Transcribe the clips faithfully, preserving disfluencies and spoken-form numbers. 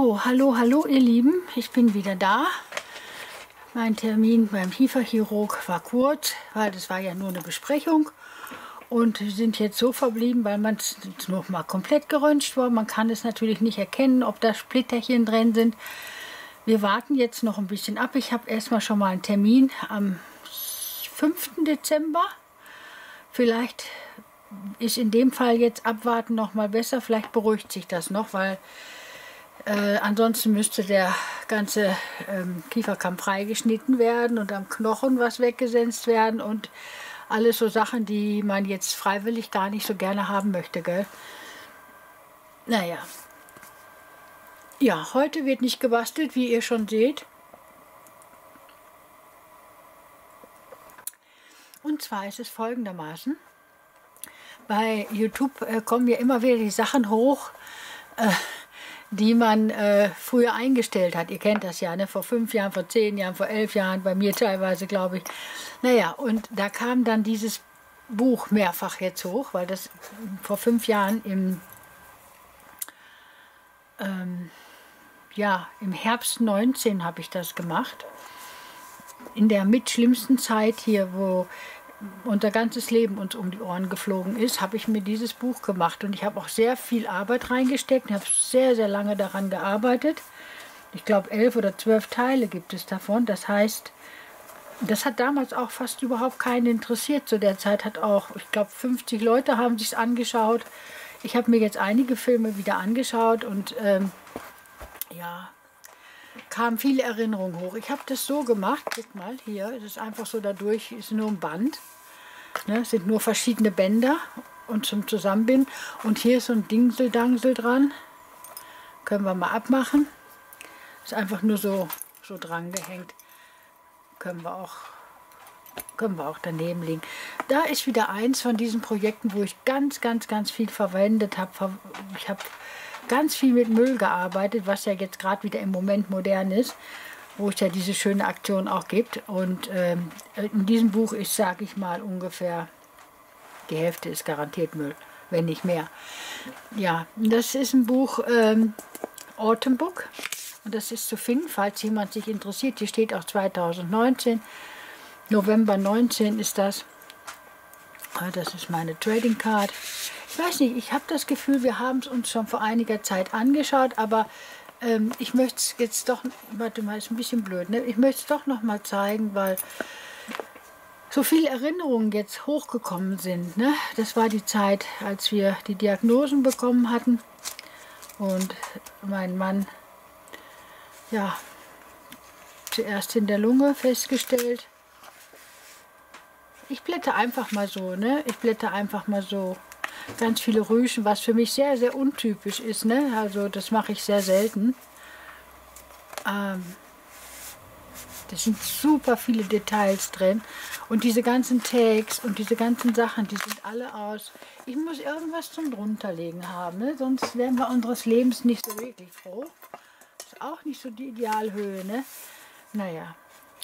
So, hallo, hallo ihr Lieben, ich bin wieder da. Mein Termin beim Kieferchirurg war kurz, weil das war ja nur eine Besprechung. Und wir sind jetzt so verblieben, weil man es noch mal komplett geröntgt war. Man kann es natürlich nicht erkennen, ob da Splitterchen drin sind. Wir warten jetzt noch ein bisschen ab. Ich habe erstmal schon mal einen Termin am fünften Dezember. Vielleicht ist in dem Fall jetzt abwarten noch mal besser. Vielleicht beruhigt sich das noch, weil äh, ansonsten müsste der ganze ähm, Kieferkamm freigeschnitten werden und am Knochen was weggesenzt werden und alles so Sachen, die man jetzt freiwillig gar nicht so gerne haben möchte, gell? Naja. Ja, heute wird nicht gebastelt, wie ihr schon seht. Und zwar ist es folgendermaßen. Bei YouTube äh, kommen ja immer wieder die Sachen hoch, äh, die man äh, früher eingestellt hat. Ihr kennt das ja, ne? Vor fünf Jahren, vor zehn Jahren, vor elf Jahren, bei mir teilweise, glaube ich. Naja, und da kam dann dieses Buch mehrfach jetzt hoch, weil das vor fünf Jahren im, ähm, ja, im Herbst neunzehn habe ich das gemacht. In der mitschlimmsten Zeit hier, wo unser ganzes Leben uns um die Ohren geflogen ist, habe ich mir dieses Buch gemacht. Und ich habe auch sehr viel Arbeit reingesteckt. Ich habe sehr, sehr lange daran gearbeitet. Ich glaube, elf oder zwölf Teile gibt es davon. Das heißt, das hat damals auch fast überhaupt keinen interessiert. Zu der Zeit hat auch, ich glaube, fünfzig Leute haben sich angeschaut. Ich habe mir jetzt einige Filme wieder angeschaut und ähm, ja, kamen viele Erinnerungen hoch. Ich habe das so gemacht, guck mal, hier, es ist einfach so dadurch, ist nur ein Band, ne, es sind nur verschiedene Bänder und zum Zusammenbinden. Und hier ist so ein Dingseldangsel dran, können wir mal abmachen. Ist einfach nur so, so dran gehängt, können wir auch, können wir auch daneben legen. Da ist wieder eins von diesen Projekten, wo ich ganz, ganz, ganz viel verwendet habe. Ich habe ganz viel mit Müll gearbeitet, was ja jetzt gerade wieder im Moment modern ist, wo es ja diese schöne Aktion auch gibt. Und ähm, in diesem Buch ist, sage ich mal, ungefähr die Hälfte ist garantiert Müll, wenn nicht mehr. Ja, das ist ein Buch ähm, Autumn Book und das ist zu finden, falls jemand sich interessiert. Hier steht auch zweitausendneunzehn, November neunzehn ist das. Das ist meine Trading Card. Ich weiß nicht, ich habe das Gefühl, wir haben es uns schon vor einiger Zeit angeschaut, aber ähm, ich möchte es jetzt doch, warte mal, ist ein bisschen blöd, ne? Ich möchte es doch noch mal zeigen, weil so viele Erinnerungen jetzt hochgekommen sind, ne? Das war die Zeit, als wir die Diagnosen bekommen hatten und mein Mann, ja, zuerst in der Lunge festgestellt. Ich blätter einfach mal so, ne? Ich blätter einfach mal so. Ganz viele Rüschen, was für mich sehr, sehr untypisch ist, ne? Also das mache ich sehr selten. Ähm, das sind super viele Details drin. Und diese ganzen Tags und diese ganzen Sachen, die sind alle aus. Ich muss irgendwas zum Drunterlegen haben, ne? Sonst werden wir unseres Lebens nicht so wirklich froh. Ist auch nicht so die Idealhöhe, ne? Naja.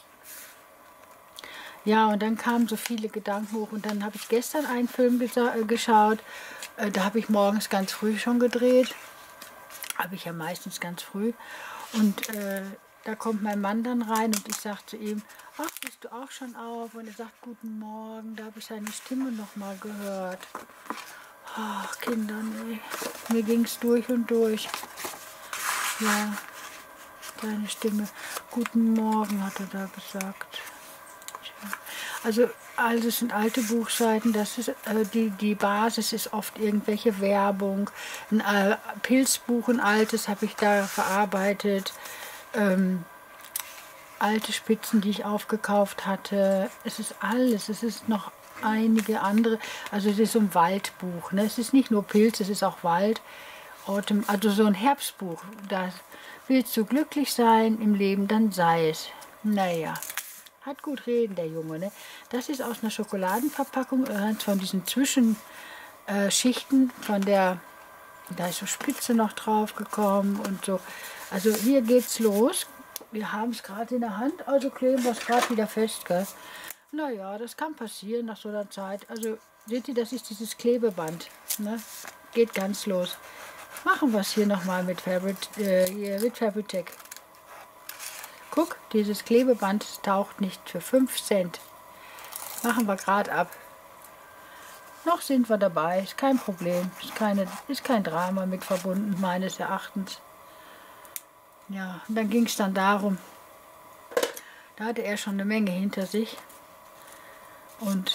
Ja, und dann kamen so viele Gedanken hoch und dann habe ich gestern einen Film geschaut, äh, da habe ich morgens ganz früh schon gedreht, habe ich ja meistens ganz früh und äh, da kommt mein Mann dann rein und ich sage zu ihm, ach, bist du auch schon auf? Und er sagt, guten Morgen, da habe ich seine Stimme noch mal gehört. Ach, Kinder, nee, mir ging es durch und durch. Ja, seine Stimme, guten Morgen, hat er da gesagt. Also, also es sind alte Buchseiten, das ist, äh, die, die Basis ist oft irgendwelche Werbung. Ein äh, Pilzbuch, ein altes, habe ich da verarbeitet. Ähm, alte Spitzen, die ich aufgekauft hatte. Es ist alles, es ist noch einige andere. Also es ist so ein Waldbuch, ne? Es ist nicht nur Pilz, es ist auch Wald. Autumn, also so ein Herbstbuch. Da willst du glücklich sein im Leben, dann sei es. Naja. Hat gut reden, der Junge, ne? Das ist aus einer Schokoladenverpackung, äh, von diesen Zwischenschichten, äh, von der, da ist so Spitze noch drauf gekommen und so. Also hier geht's los. Wir haben es gerade in der Hand, also kleben wir es gerade wieder fest, gell? Naja, das kann passieren nach so einer Zeit. Also seht ihr, das ist dieses Klebeband, ne? Geht ganz los. machen wir es hier nochmal mit Fabrit, äh, hier mit Fabritec. Guck, dieses Klebeband taucht nicht für fünf Cent. Machen wir gerade ab. Noch sind wir dabei, ist kein Problem, ist, keine, ist kein Drama mit verbunden, meines Erachtens. Ja, und dann ging es dann darum, da hatte er schon eine Menge hinter sich. Und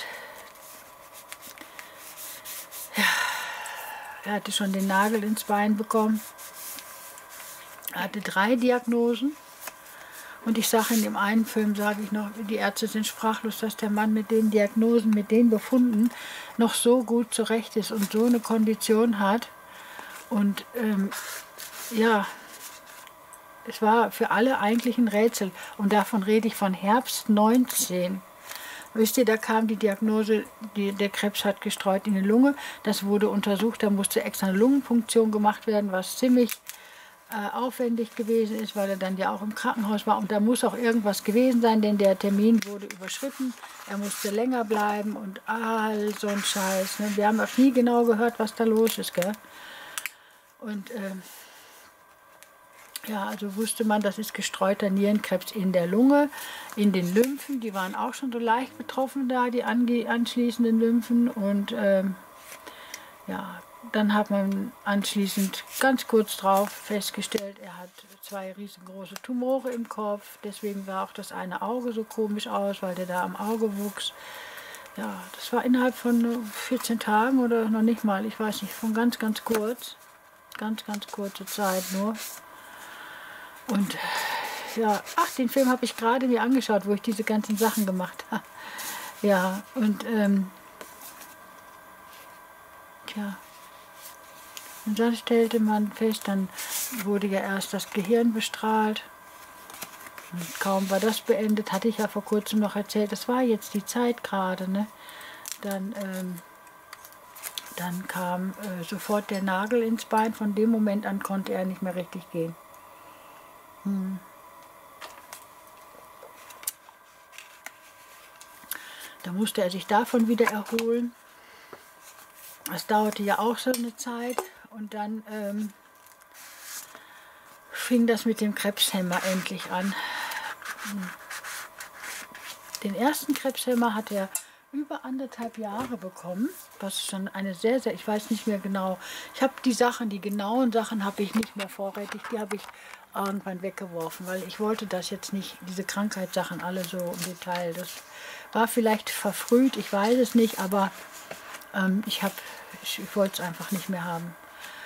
ja, er hatte schon den Nagel ins Bein bekommen. Er hatte drei Diagnosen. Und ich sage in dem einen Film, sage ich noch, die Ärzte sind sprachlos, dass der Mann mit den Diagnosen, mit den Befunden noch so gut zurecht ist und so eine Kondition hat. Und ähm, ja, es war für alle eigentlich ein Rätsel. Und davon rede ich von Herbst neunzehn. Wisst ihr, da kam die Diagnose, die, der Krebs hat gestreut in die Lunge. Das wurde untersucht, da musste extra eine Lungenpunktion gemacht werden, was ziemlich äh, aufwendig gewesen ist, weil er dann ja auch im Krankenhaus war. Und da muss auch irgendwas gewesen sein, denn der Termin wurde überschritten. Er musste länger bleiben und all so ein Scheiß. Ne? Wir haben auch nie genau gehört, was da los ist, gell? Und äh, ja, also wusste man, das ist gestreuter Nierenkrebs in der Lunge, in den Lymphen, die waren auch schon so leicht betroffen da, die anschließenden Lymphen. Und ähm, ja, dann hat man anschließend ganz kurz drauf festgestellt, er hat zwei riesengroße Tumore im Kopf, deswegen sah auch das eine Auge so komisch aus, weil der da am Auge wuchs. Ja, das war innerhalb von vierzehn Tagen oder noch nicht mal, ich weiß nicht, von ganz, ganz kurz, ganz, ganz kurze Zeit nur. Und ja, ach, den Film habe ich gerade mir angeschaut, wo ich diese ganzen Sachen gemacht habe. Ja, und ähm, tja, und dann stellte man fest, dann wurde ja erst das Gehirn bestrahlt. Und kaum war das beendet, hatte ich ja vor kurzem noch erzählt, das war jetzt die Zeit gerade, ne? Dann, ähm, dann kam äh, sofort der Nagel ins Bein, von dem Moment an konnte er nicht mehr richtig gehen. Hm. Da musste er sich davon wieder erholen. Das dauerte ja auch so eine Zeit. Und dann ähm, fing das mit dem Krebshemmer endlich an. Den ersten Krebshemmer hat er über anderthalb Jahre bekommen, was schon eine sehr, sehr, ich weiß nicht mehr genau, ich habe die Sachen, die genauen Sachen habe ich nicht mehr vorrätig, die habe ich irgendwann weggeworfen, weil ich wollte das jetzt nicht, diese Krankheitssachen alle so im Detail, das war vielleicht verfrüht, ich weiß es nicht, aber ähm, ich, hab, ich, ich wollte es einfach nicht mehr haben.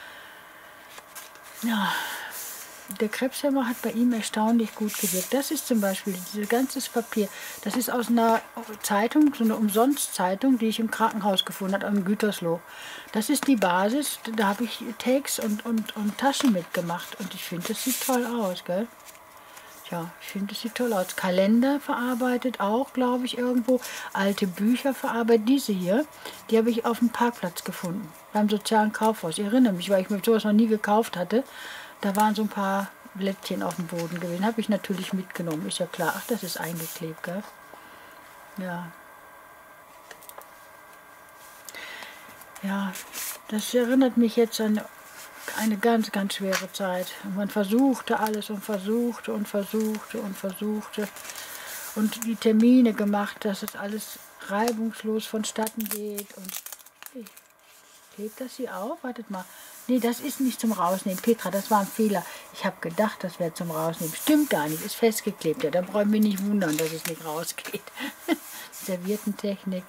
Ja, der Krebshemmer hat bei ihm erstaunlich gut gewirkt. Das ist zum Beispiel dieses ganze Papier. Das ist aus einer Zeitung, so eine Umsonstzeitung, die ich im Krankenhaus gefunden habe, am Gütersloh. Das ist die Basis. Da habe ich Tags und, und, und Taschen mitgemacht. Und ich finde, das sieht toll aus, gell? Tja, ich finde, das sieht toll aus. Kalender verarbeitet auch, glaube ich, irgendwo. Alte Bücher verarbeitet. Diese hier, die habe ich auf dem Parkplatz gefunden. Beim sozialen Kaufhaus. Ich erinnere mich, weil ich mir sowas noch nie gekauft hatte. Da waren so ein paar Blättchen auf dem Boden gewesen. Habe ich natürlich mitgenommen, ist ja klar. Ach, das ist eingeklebt, gell? Ja. Ja, das erinnert mich jetzt an eine ganz, ganz schwere Zeit. Und man versuchte alles und versuchte und versuchte und versuchte. Und die Termine gemacht, dass es alles reibungslos vonstatten geht. Und hey, klebt das hier auf? Wartet mal. Nee, das ist nicht zum Rausnehmen. Petra, das war ein Fehler. Ich habe gedacht, das wäre zum Rausnehmen. Stimmt gar nicht, ist festgeklebt. Ja, da brauchen wir nicht wundern, dass es nicht rausgeht. Serviertentechnik.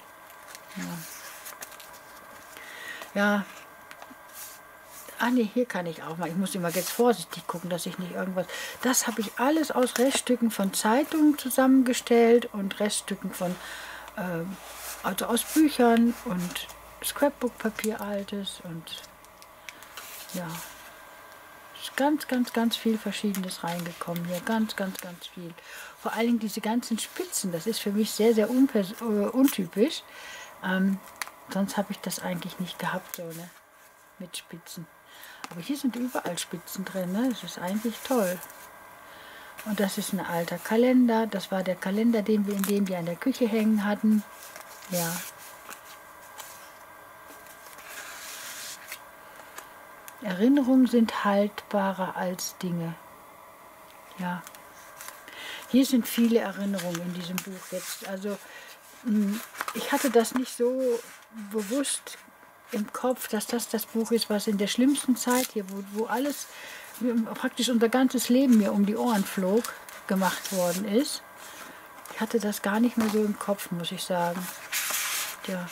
Ja. Ja. Ah ne, hier kann ich auch mal. Ich muss immer jetzt vorsichtig gucken, dass ich nicht irgendwas... Das habe ich alles aus Reststücken von Zeitungen zusammengestellt und Reststücken von... Äh, also aus Büchern und Scrapbook-Papier altes und... Ja, ist ganz, ganz, ganz viel Verschiedenes reingekommen hier. Ganz, ganz, ganz viel. Vor allem diese ganzen Spitzen, das ist für mich sehr, sehr äh, untypisch. Ähm, sonst habe ich das eigentlich nicht gehabt, so, ne? Mit Spitzen. Aber hier sind überall Spitzen drin, ne? Das ist eigentlich toll. Und das ist ein alter Kalender. Das war der Kalender, den wir in dem wir an der Küche hängen hatten. Ja. Erinnerungen sind haltbarer als Dinge. Ja. Hier sind viele Erinnerungen in diesem Buch jetzt. Also ich hatte das nicht so bewusst im Kopf, dass das das Buch ist, was in der schlimmsten Zeit hier, wo, wo alles, praktisch unser ganzes Leben mir um die Ohren flog, gemacht worden ist. Ich hatte das gar nicht mehr so im Kopf, muss ich sagen. Ja.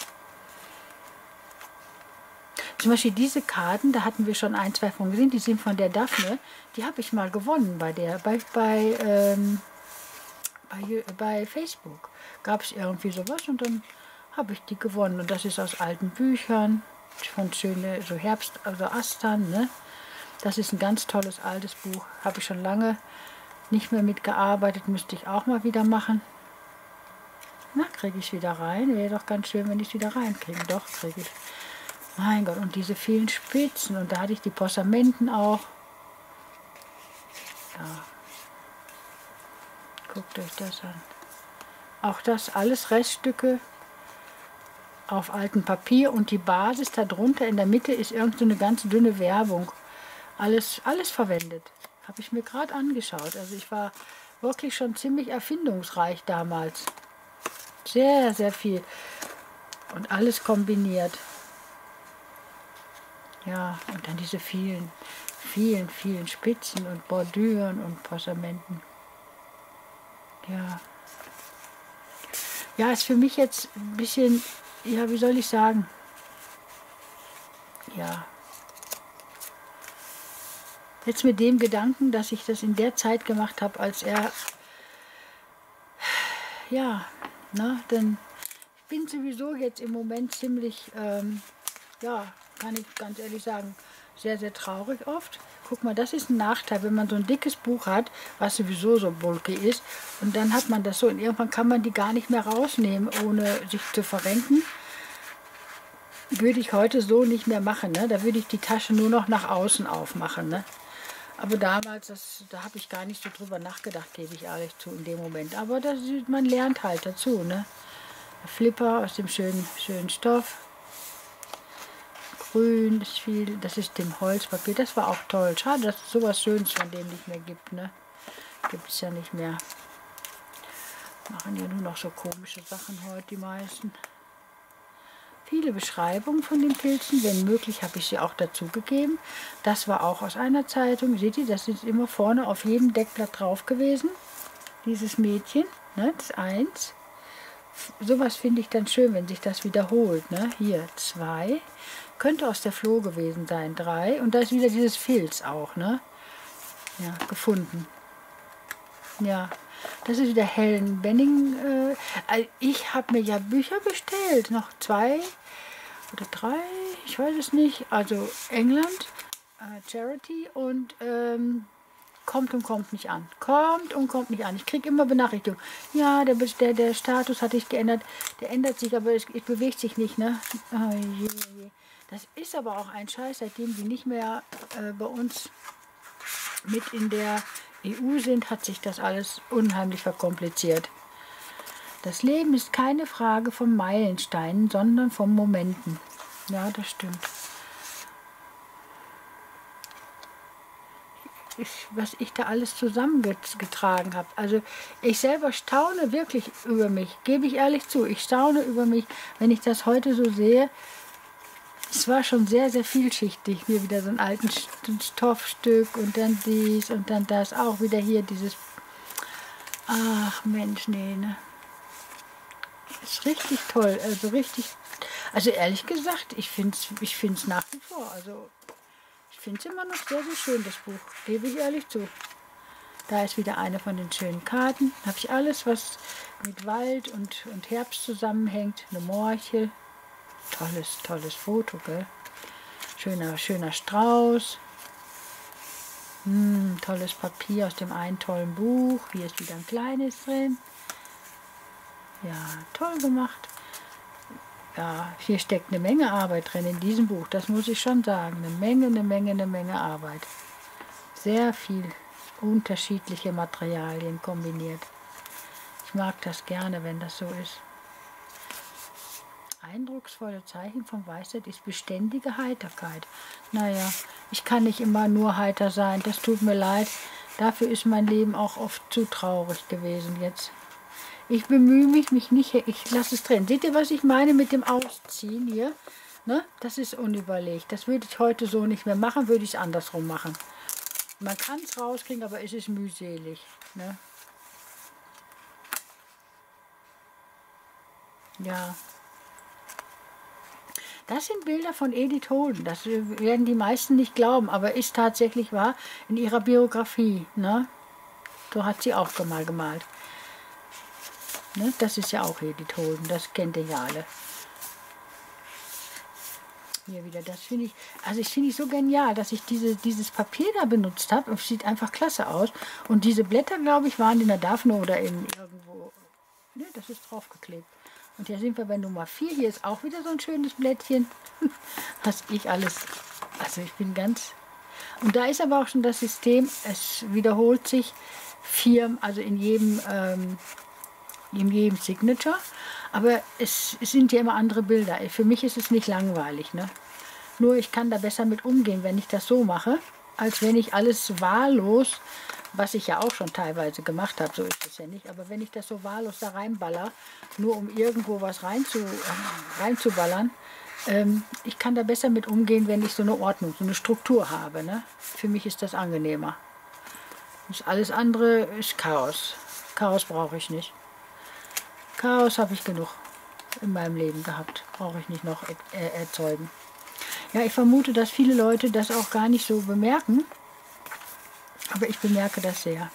Zum Beispiel diese Karten, da hatten wir schon ein, zwei von gesehen, die sind von der Daphne. Die habe ich mal gewonnen bei der, bei, bei, ähm, bei, bei Facebook. Gab es irgendwie sowas und dann habe ich die gewonnen. Und das ist aus alten Büchern, von schöne, so Herbst, also Astern, ne? Das ist ein ganz tolles altes Buch. Habe ich schon lange nicht mehr mitgearbeitet, müsste ich auch mal wieder machen. Na, kriege ich es wieder rein? Wäre doch ganz schön, wenn ich es wieder reinkriege. Doch, kriege ich. Mein Gott, und diese vielen Spitzen. Und da hatte ich die Posamenten auch. Ja. Guckt euch das an. Auch das alles Reststücke auf altem Papier. Und die Basis darunter in der Mitte ist irgend so eine ganz dünne Werbung. Alles, alles verwendet. Habe ich mir gerade angeschaut. Also ich war wirklich schon ziemlich erfindungsreich damals. Sehr, sehr viel. Und alles kombiniert. Ja, und dann diese vielen, vielen, vielen Spitzen und Bordüren und Posamenten. Ja. Ja, ist für mich jetzt ein bisschen, ja, wie soll ich sagen? Ja. Jetzt mit dem Gedanken, dass ich das in der Zeit gemacht habe, als er, ja, na, denn ich bin sowieso jetzt im Moment ziemlich, ähm, ja, kann ich ganz ehrlich sagen, sehr, sehr traurig oft. Guck mal, das ist ein Nachteil, wenn man so ein dickes Buch hat, was sowieso so bulky ist, und dann hat man das so, und irgendwann kann man die gar nicht mehr rausnehmen, ohne sich zu verrenken. Würde ich heute so nicht mehr machen, ne? Da würde ich die Tasche nur noch nach außen aufmachen, ne? Aber damals, das, da habe ich gar nicht so drüber nachgedacht, gebe ich ehrlich zu, in dem Moment. Aber das, man lernt halt dazu, ne? Flipper aus dem schönen, schönen Stoff. Grün, das ist viel, das ist dem Holzpapier. Das war auch toll. Schade, dass es sowas Schönes von dem nicht mehr gibt, ne? Gibt es ja nicht mehr. Machen ja nur noch so komische Sachen heute, die meisten. Viele Beschreibungen von den Pilzen, wenn möglich habe ich sie auch dazu gegeben. Das war auch aus einer Zeitung. Seht ihr, das ist immer vorne auf jedem Deckblatt drauf gewesen. Dieses Mädchen, ne, das eins. Sowas finde ich dann schön, wenn sich das wiederholt. Ne? Hier zwei. Könnte aus der Floh gewesen sein, drei. Und da ist wieder dieses Filz auch, ne? Ja, gefunden. Ja, das ist wieder Helen Benning. Äh, ich habe mir ja Bücher bestellt, noch zwei oder drei, ich weiß es nicht. Also England, äh, Charity und ähm, kommt und kommt nicht an. Kommt und kommt nicht an. Ich kriege immer Benachrichtigungen. Ja, der, der, der Status hat sich geändert. Der ändert sich, aber es, es bewegt sich nicht, ne? Oh, je, je. Das ist aber auch ein Scheiß, seitdem die nicht mehr äh, bei uns mit in der E U sind, hat sich das alles unheimlich verkompliziert. Das Leben ist keine Frage von Meilensteinen, sondern von Momenten. Ja, das stimmt. Ich, was ich da alles zusammengetragen habe. Also ich selber staune wirklich über mich, gebe ich ehrlich zu. Ich staune über mich, wenn ich das heute so sehe. Es war schon sehr, sehr vielschichtig. Hier wieder so ein altes Stoffstück und dann dies und dann das. Auch wieder hier dieses... Ach Mensch, nee, ne? Ist richtig toll. Also richtig... Also ehrlich gesagt, ich finde es ich find's nach wie vor. Also ich finde es immer noch sehr, sehr schön, das Buch. Gebe ich ehrlich zu. Da ist wieder eine von den schönen Karten. Da habe ich alles, was mit Wald und, und Herbst zusammenhängt. Eine Morchel. Tolles, tolles Foto, gell? Schöner, schöner Strauß. Hm, tolles Papier aus dem einen tollen Buch. Hier ist wieder ein kleines drin. Ja, toll gemacht. Ja, hier steckt eine Menge Arbeit drin in diesem Buch. Das muss ich schon sagen. Eine Menge, eine Menge, eine Menge Arbeit. Sehr viel unterschiedliche Materialien kombiniert. Ich mag das gerne, wenn das so ist. eindrucksvolle Zeichen von Weisheit ist beständige Heiterkeit. Naja, ich kann nicht immer nur heiter sein, das tut mir leid. Dafür ist mein Leben auch oft zu traurig gewesen jetzt. Ich bemühe mich, mich nicht, ich lasse es drin. Seht ihr, was ich meine mit dem Ausziehen hier? Ne? Das ist unüberlegt. Das würde ich heute so nicht mehr machen, würde ich es andersrum machen. Man kann es rauskriegen, aber es ist mühselig. Ne? Ja. Das sind Bilder von Edith Holden. Das werden die meisten nicht glauben, aber ist tatsächlich wahr in ihrer Biografie. Ne? So hat sie auch mal gemalt. Ne? Das ist ja auch Edith Holden, das kennt ihr ja alle. Hier wieder, das finde ich, also ich finde ich so genial, dass ich diese, dieses Papier da benutzt habe. Es sieht einfach klasse aus. Und diese Blätter, glaube ich, waren in der Daphne oder in irgendwo, ne, das ist draufgeklebt. Und hier sind wir bei Nummer vier. Hier ist auch wieder so ein schönes Blättchen. Was ich alles, also ich bin ganz... Und da ist aber auch schon das System, es wiederholt sich vier, also in jedem, ähm, in jedem Signature. Aber es, es sind ja immer andere Bilder. Für mich ist es nicht langweilig. Ne? Nur ich kann da besser mit umgehen, wenn ich das so mache, als wenn ich alles wahllos, was ich ja auch schon teilweise gemacht habe, so ist es ja nicht, aber wenn ich das so wahllos da reinballer, nur um irgendwo was reinzu, reinzuballern, ähm, ich kann da besser mit umgehen, wenn ich so eine Ordnung, so eine Struktur habe. Ne? Für mich ist das angenehmer. Das alles andere ist Chaos. Chaos brauche ich nicht. Chaos habe ich genug in meinem Leben gehabt. Brauche ich nicht noch er erzeugen. Ja, ich vermute, dass viele Leute das auch gar nicht so bemerken. Aber ich bemerke das sehr.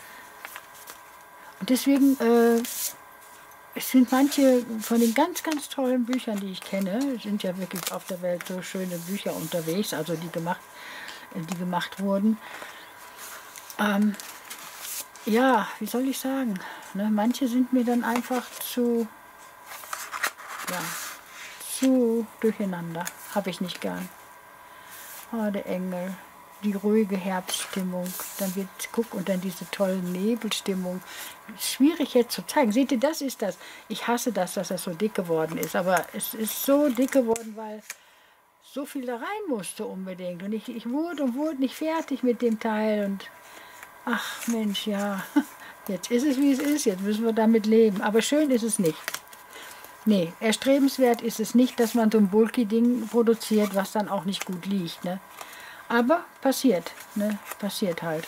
Und deswegen, äh, es sind manche von den ganz, ganz tollen Büchern, die ich kenne, sind ja wirklich auf der Welt so schöne Bücher unterwegs, also die gemacht, die gemacht wurden. Ähm, ja, wie soll ich sagen? Ne, manche sind mir dann einfach zu, ja, zu durcheinander. Habe ich nicht gern. Oh, der Engel. Die ruhige Herbststimmung, dann wird, guck, und dann diese tolle Nebelstimmung. Schwierig jetzt zu zeigen. Seht ihr, das ist das. Ich hasse das, dass das so dick geworden ist, aber es ist so dick geworden, weil so viel da rein musste unbedingt. Und ich, ich wurde und wurde nicht fertig mit dem Teil und ach Mensch, ja, jetzt ist es, wie es ist, jetzt müssen wir damit leben. Aber schön ist es nicht. Nee, erstrebenswert ist es nicht, dass man so ein Bulky-Ding produziert, was dann auch nicht gut liegt, ne? Aber passiert, ne? Passiert halt.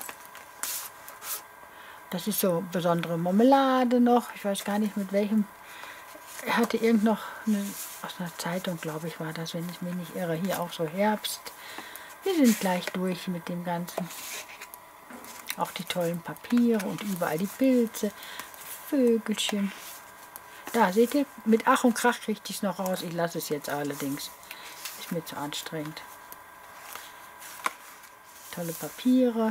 Das ist so besondere Marmelade noch. Ich weiß gar nicht mit welchem. Er hatte irgend noch eine, aus einer Zeitung, glaube ich, war das, wenn ich mich nicht irre. Hier auch so Herbst. Wir sind gleich durch mit dem Ganzen. Auch die tollen Papiere und überall die Pilze, Vögelchen. Da, seht ihr, mit Ach und Krach kriege ich es noch raus. Ich lasse es jetzt allerdings. Ist mir zu anstrengend. Tolle Papiere.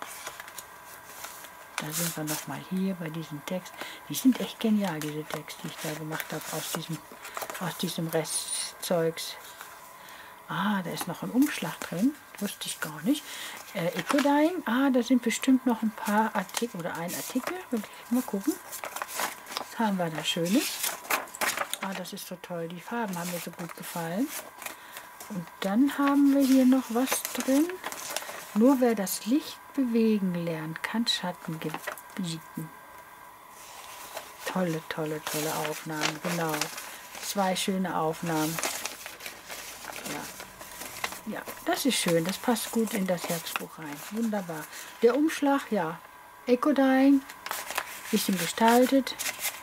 Da sind wir nochmal hier bei diesem Text. Die sind echt genial, diese Texte, die ich da gemacht habe aus diesem, aus diesem Restzeugs. Ah, da ist noch ein Umschlag drin. Wusste ich gar nicht. Äh, Ecodyne. Ah, da sind bestimmt noch ein paar Artikel oder ein Artikel. Will ich mal gucken. Was haben wir da Schönes? Ah, das ist so toll. Die Farben haben mir so gut gefallen. Und dann haben wir hier noch was drin. Nur wer das Licht bewegen lernt, kann Schatten gebieten. Tolle, tolle, tolle Aufnahmen, genau. Zwei schöne Aufnahmen. Ja. Ja, das ist schön, das passt gut in das Herbstbuch rein. Wunderbar. Der Umschlag, ja, Ecodyne, bisschen gestaltet.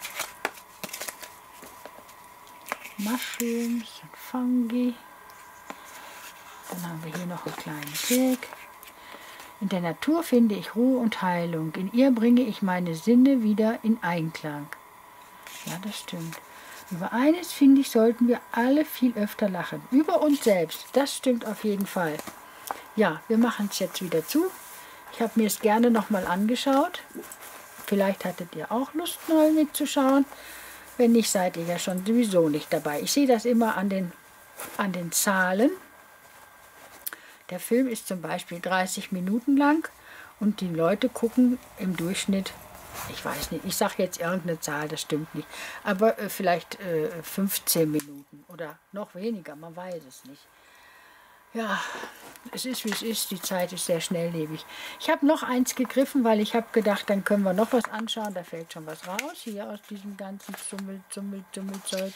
Mushrooms und Fungi. Dann haben wir hier noch einen kleinen Tag. In der Natur finde ich Ruhe und Heilung. In ihr bringe ich meine Sinne wieder in Einklang. Ja, das stimmt. Über eines, finde ich, sollten wir alle viel öfter lachen. Über uns selbst. Das stimmt auf jeden Fall. Ja, wir machen es jetzt wieder zu. Ich habe mir es gerne nochmal angeschaut. Vielleicht hattet ihr auch Lust, mal mitzuschauen. Wenn nicht, seid ihr ja schon sowieso nicht dabei. Ich sehe das immer an den, an den Zahlen. Der Film ist zum Beispiel dreißig Minuten lang und die Leute gucken im Durchschnitt ich weiß nicht, ich sage jetzt irgendeine Zahl, das stimmt nicht, aber äh, vielleicht äh, fünfzehn Minuten oder noch weniger, man weiß es nicht. Ja, es ist wie es ist, die Zeit ist sehr schnelllebig. Ich habe noch eins gegriffen, weil ich habe gedacht, dann können wir noch was anschauen, da fällt schon was raus, hier aus diesem ganzen Zummel, Zummel, Zummelzeug.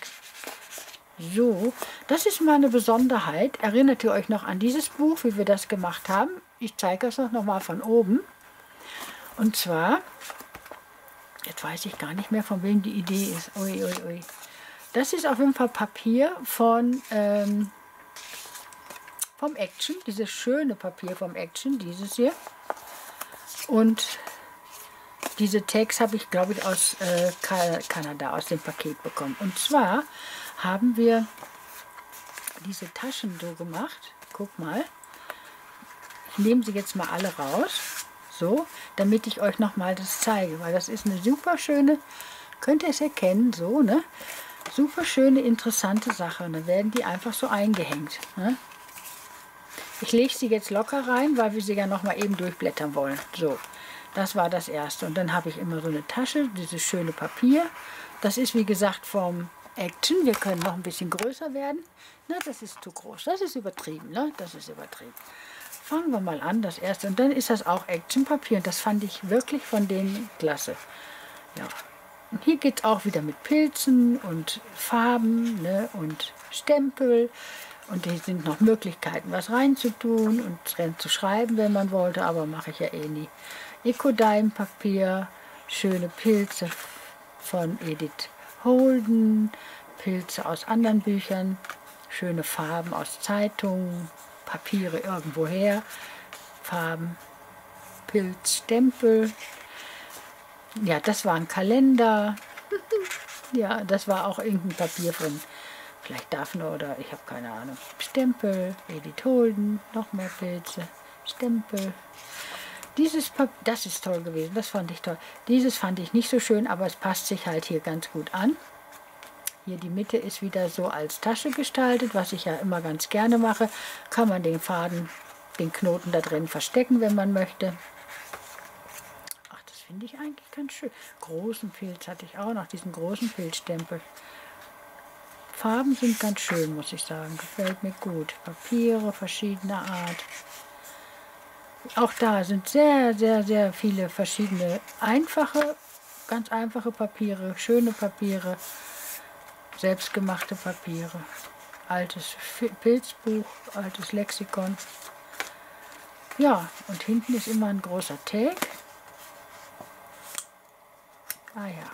So, das ist mal eine Besonderheit. Erinnert ihr euch noch an dieses Buch, wie wir das gemacht haben? Ich zeige es noch mal von oben. Und zwar, jetzt weiß ich gar nicht mehr, von wem die Idee ist. Ui, ui, ui. Das ist auf jeden Fall Papier von, ähm, vom Action, dieses schöne Papier vom Action, dieses hier. Und diese Tags habe ich, glaube ich, aus äh, Kanada, aus dem Paket bekommen. Und zwar haben wir diese Taschen so gemacht. Guck mal. Ich nehme sie jetzt mal alle raus. So, damit ich euch noch mal das zeige. Weil das ist eine super schöne, könnt ihr es erkennen, so, ne? Super schöne, interessante Sache. Und dann werden die einfach so eingehängt. Ne? Ich lege sie jetzt locker rein, weil wir sie ja noch mal eben durchblättern wollen. So, das war das erste. Und dann habe ich immer so eine Tasche, dieses schöne Papier. Das ist, wie gesagt, vom Action. Wir können noch ein bisschen größer werden. Na, das ist zu groß. Das ist übertrieben. Ne? Das ist übertrieben. Fangen wir mal an, das erste. Und dann ist das auch Action-Papier. Und das fand ich wirklich von denen klasse. Ja. Und hier geht es auch wieder mit Pilzen und Farben, ne? Und Stempel. Und hier sind noch Möglichkeiten, was reinzutun und drin zu schreiben, wenn man wollte. Aber mache ich ja eh nie. Ecodime-Papier, schöne Pilze von Edith Holden, Pilze aus anderen Büchern, schöne Farben aus Zeitungen, Papiere irgendwoher, Farben, Pilz, Stempel. Ja, das war ein Kalender. Ja, das war auch irgendein Papier von vielleicht Daphne oder ich habe keine Ahnung. Stempel, Edith Holden, noch mehr Pilze, Stempel. Dieses Papier, das ist toll gewesen, das fand ich toll. Dieses fand ich nicht so schön, aber es passt sich halt hier ganz gut an. Hier die Mitte ist wieder so als Tasche gestaltet, was ich ja immer ganz gerne mache. Kann man den Faden, den Knoten da drin verstecken, wenn man möchte. Ach, das finde ich eigentlich ganz schön. Großen Pilz hatte ich auch noch, diesen großen Pilzstempel. Farben sind ganz schön, muss ich sagen. Gefällt mir gut. Papiere verschiedener Art. Auch da sind sehr, sehr, sehr viele verschiedene einfache, ganz einfache Papiere, schöne Papiere, selbstgemachte Papiere, altes Pilzbuch, altes Lexikon. Ja, und hinten ist immer ein großer Tag. Ah ja.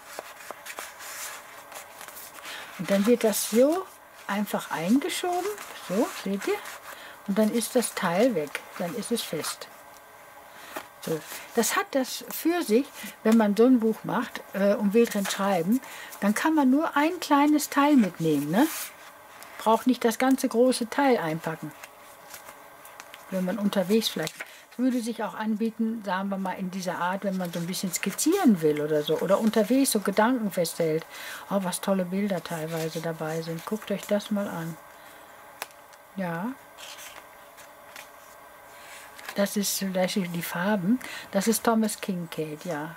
Und dann wird das so einfach eingeschoben, so, seht ihr? Und dann ist das Teil weg, dann ist es fest. So, das hat das für sich, wenn man so ein Buch macht äh, und will drin schreiben, dann kann man nur ein kleines Teil mitnehmen. Ne? Braucht nicht das ganze große Teil einpacken. Wenn man unterwegs vielleicht, würde sich auch anbieten, sagen wir mal in dieser Art, wenn man so ein bisschen skizzieren will oder so. Oder unterwegs so Gedanken festhält. Oh, was tolle Bilder teilweise dabei sind. Guckt euch das mal an. Ja. Das ist zum Beispiel die Farben. Das ist Thomas Kinkade, ja.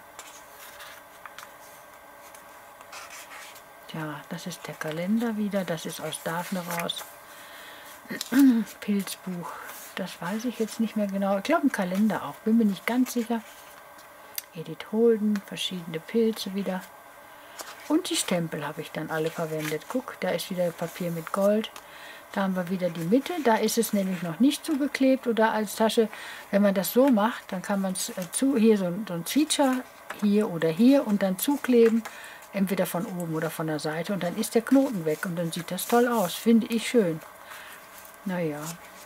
Ja, das ist der Kalender wieder. Das ist aus Daphne raus. Pilzbuch. Das weiß ich jetzt nicht mehr genau. Ich glaube, ein Kalender auch. Bin mir nicht ganz sicher. Edith Holden, verschiedene Pilze wieder. Und die Stempel habe ich dann alle verwendet. Guck, da ist wieder Papier mit Gold. Da haben wir wieder die Mitte. Da ist es nämlich noch nicht zugeklebt oder als Tasche. Wenn man das so macht, dann kann man es äh, zu, hier so, so ein Feature, hier oder hier und dann zukleben. Entweder von oben oder von der Seite. Und dann ist der Knoten weg. Und dann sieht das toll aus. Finde ich schön. Naja.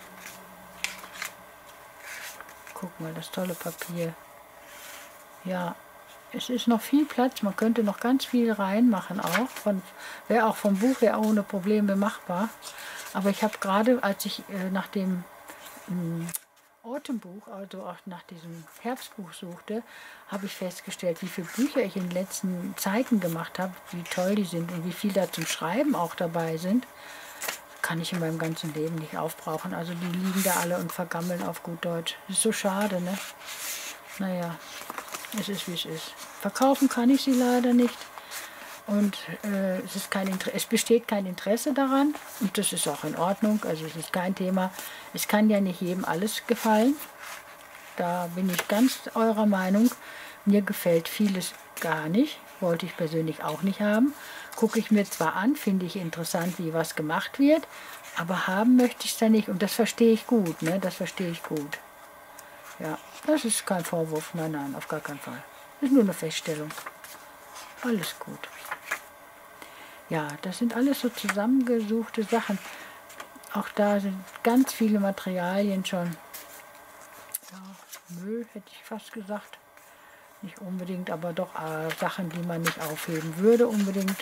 Guck mal, das tolle Papier. Ja, es ist noch viel Platz. Man könnte noch ganz viel reinmachen auch. Wäre auch vom Buch her ohne Probleme machbar. Aber ich habe gerade, als ich äh, nach dem ähm, Autumnbuch, also auch nach diesem Herbstbuch suchte, habe ich festgestellt, wie viele Bücher ich in den letzten Zeiten gemacht habe, wie toll die sind und wie viel da zum Schreiben auch dabei sind. Kann ich in meinem ganzen Leben nicht aufbrauchen. Also die liegen da alle und vergammeln auf gut Deutsch. Das ist so schade, ne? Naja. Es ist, wie es ist. Verkaufen kann ich sie leider nicht. Und äh, es, ist kein Inter es besteht kein Interesse daran. Und das ist auch in Ordnung. Also es ist kein Thema. Es kann ja nicht jedem alles gefallen. Da bin ich ganz eurer Meinung. Mir gefällt vieles gar nicht. Wollte ich persönlich auch nicht haben. Gucke ich mir zwar an, finde ich interessant, wie was gemacht wird. Aber haben möchte ich es dann nicht. Und das verstehe ich gut. Ne? Das verstehe ich gut. Ja, das ist kein Vorwurf. Nein, nein, auf gar keinen Fall. Das ist nur eine Feststellung. Alles gut. Ja, das sind alles so zusammengesuchte Sachen. Auch da sind ganz viele Materialien schon. Ja, Müll hätte ich fast gesagt. Nicht unbedingt, aber doch äh, Sachen, die man nicht aufheben würde unbedingt.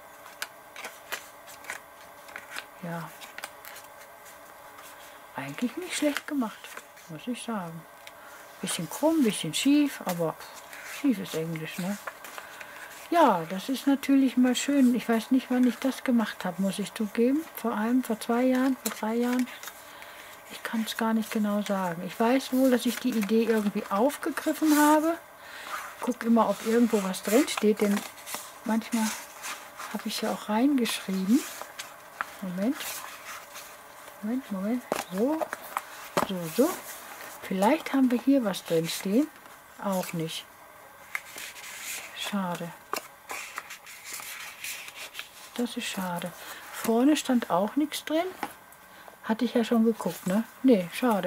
Ja. Eigentlich nicht schlecht gemacht, muss ich sagen. Bisschen krumm, bisschen schief, aber schief ist Englisch, ne? Ja, das ist natürlich mal schön. Ich weiß nicht, wann ich das gemacht habe, muss ich zugeben. Vor einem, vor zwei Jahren, vor drei Jahren. Ich kann es gar nicht genau sagen. Ich weiß wohl, dass ich die Idee irgendwie aufgegriffen habe. Ich gucke immer, ob irgendwo was drin steht, denn manchmal habe ich ja auch reingeschrieben. Moment. Moment, Moment. So, so, so. Vielleicht haben wir hier was drin stehen. Auch nicht. Schade. Das ist schade. Vorne stand auch nichts drin. Hatte ich ja schon geguckt, ne? Nee, schade.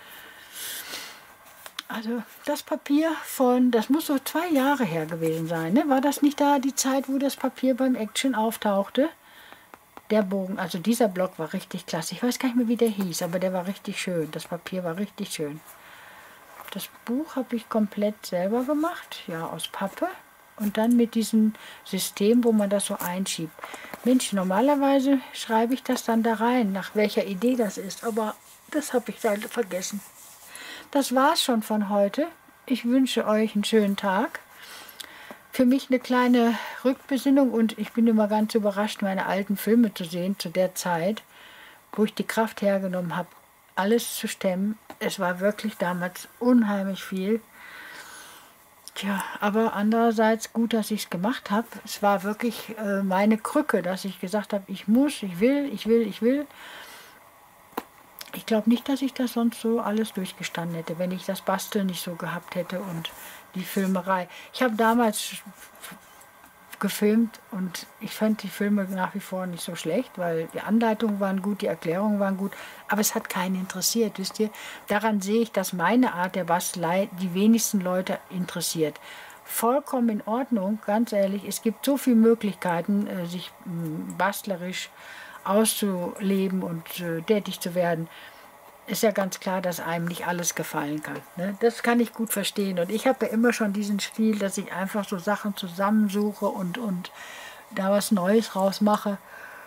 Also das Papier von, das muss so zwei Jahre her gewesen sein, ne? War das nicht da die Zeit, wo das Papier beim Action auftauchte? Der Bogen, also dieser Block war richtig klasse. Ich weiß gar nicht mehr, wie der hieß, aber der war richtig schön. Das Papier war richtig schön. Das Buch habe ich komplett selber gemacht, ja, aus Pappe. Und dann mit diesem System, wo man das so einschiebt. Mensch, normalerweise schreibe ich das dann da rein, nach welcher Idee das ist. Aber das habe ich leider vergessen. Das war's schon von heute. Ich wünsche euch einen schönen Tag. Für mich eine kleine Rückbesinnung und ich bin immer ganz überrascht, meine alten Filme zu sehen zu der Zeit, wo ich die Kraft hergenommen habe, alles zu stemmen. Es war wirklich damals unheimlich viel. Tja, aber andererseits gut, dass ich es gemacht habe. Es war wirklich äh, meine Krücke, dass ich gesagt habe, ich muss, ich will, ich will, ich will. Ich glaube nicht, dass ich das sonst so alles durchgestanden hätte, wenn ich das Basteln nicht so gehabt hätte und die Filmerei. Ich habe damals gefilmt und ich fand die Filme nach wie vor nicht so schlecht, weil die Anleitungen waren gut, die Erklärungen waren gut, aber es hat keinen interessiert, wisst ihr. Daran sehe ich, dass meine Art der Bastelei die wenigsten Leute interessiert. Vollkommen in Ordnung, ganz ehrlich, es gibt so viele Möglichkeiten, sich bastlerisch auszuleben und tätig zu werden. Ist ja ganz klar, dass einem nicht alles gefallen kann. Ne? Das kann ich gut verstehen. Und ich habe ja immer schon diesen Stil, dass ich einfach so Sachen zusammensuche und, und da was Neues rausmache.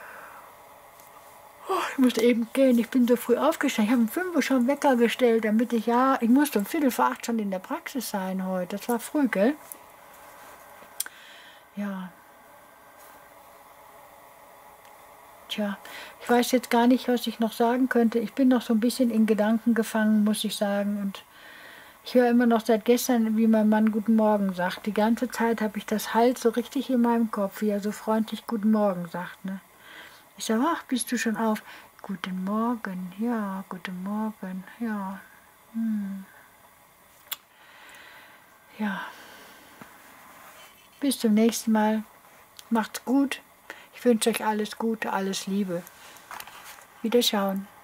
Oh, ich muss eben gehen, ich bin so früh aufgestanden. Ich habe um fünf Uhr schon Wecker gestellt, damit ich, ja, ich musste um Viertel vor acht schon in der Praxis sein heute. Das war früh, gell? Ja. Tja, ich weiß jetzt gar nicht, was ich noch sagen könnte. Ich bin noch so ein bisschen in Gedanken gefangen, muss ich sagen. Und ich höre immer noch seit gestern, wie mein Mann Guten Morgen sagt. Die ganze Zeit habe ich das halt so richtig in meinem Kopf, wie er so freundlich Guten Morgen sagt. Ne? Ich sage, ach, bist du schon auf? Guten Morgen, ja, guten Morgen, ja. Hm. Ja. Bis zum nächsten Mal. Macht's gut. Ich wünsche euch alles Gute, alles Liebe. Wiederschauen.